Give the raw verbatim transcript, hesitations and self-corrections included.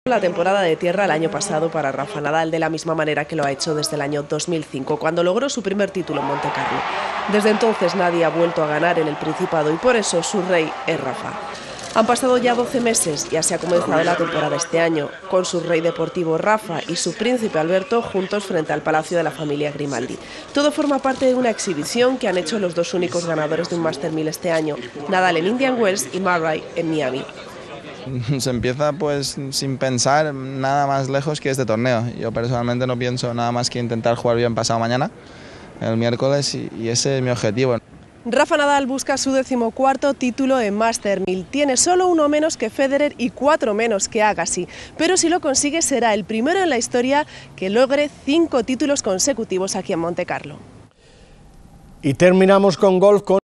La temporada de tierra el año pasado para Rafa Nadal, de la misma manera que lo ha hecho desde el año dos mil cinco, cuando logró su primer título en Montecarlo. Desde entonces nadie ha vuelto a ganar en el Principado y por eso su rey es Rafa. Han pasado ya doce meses, ya se ha comenzado la temporada este año, con su rey deportivo Rafa y su príncipe Alberto juntos frente al palacio de la familia Grimaldi. Todo forma parte de una exhibición que han hecho los dos únicos ganadores de un Master mil este año, Nadal en Indian Wells y Murray en Miami. Se empieza pues sin pensar nada más lejos que este torneo. Yo personalmente no pienso nada más que intentar jugar bien pasado mañana, el miércoles, y, y ese es mi objetivo. Rafa Nadal busca su decimocuarto título en Master mil. Tiene solo uno menos que Federer y cuatro menos que Agassi. Pero si lo consigue será el primero en la historia que logre cinco títulos consecutivos aquí en Montecarlo. Y terminamos con golf con